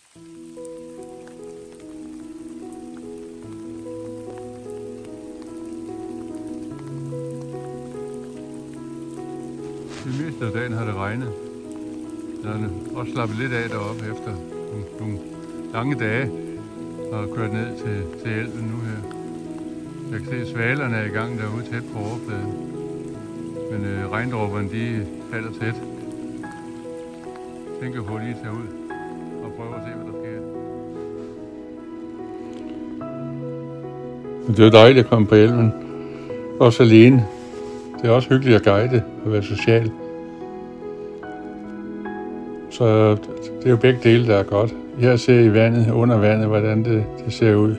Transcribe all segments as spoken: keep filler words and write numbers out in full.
Det meste af dagen har det regnet. Jeg har også slappet lidt af deroppe efter nogle, nogle lange dage og kørt ned til, til elven nu her. Jeg kan se, at svalerne er i gang derude tæt på overfladen. Men øh, regndråberne de falder tæt. Jeg tænker på at lige tage ud og prøve at se, hvad der sker. Det er jo dejligt at komme på elven. Også alene. Det er også hyggeligt at guide og være social. Så det er jo begge dele, der er godt. Jeg ser i vandet, under vandet, hvordan det, det ser ud.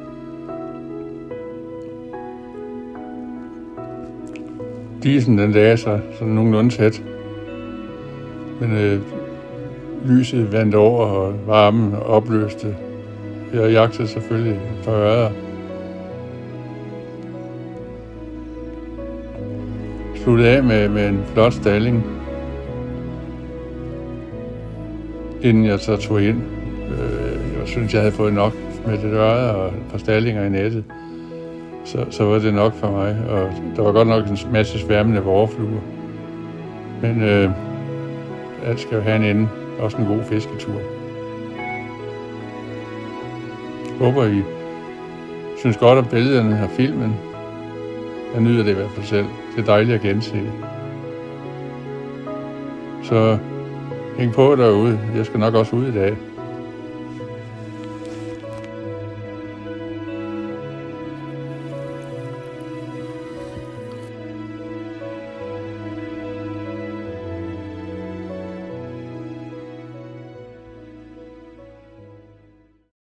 Disen den lagde sig sådan nogenlunde tæt. Men øh, lyset vandt over, og varmen opløste. Jeg jagtede selvfølgelig et par ørder. Sluttede af med, med en flot stalling, inden jeg så tog ind. Jeg synes, jeg havde fået nok med det ørder og et par stallinger i nettet. Så, så var det nok for mig, og der var godt nok en masse sværmende vårfluer. Men øh, alt skal jo have en ende. Også en god fisketur. Jeg håber, I synes godt om billederne og filmen. Jeg nyder det i hvert fald selv. Det er dejligt at gense. Så hæng på derude. Jeg skal nok også ud i dag.